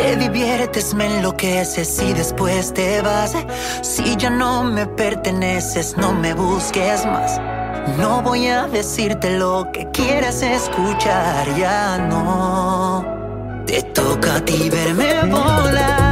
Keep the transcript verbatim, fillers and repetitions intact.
Te diviertes, me enloqueces y después te vas. Si ya no me perteneces, no me busques más. No voy a decirte lo que quieres escuchar, ya no. Te toca a ti verme volar.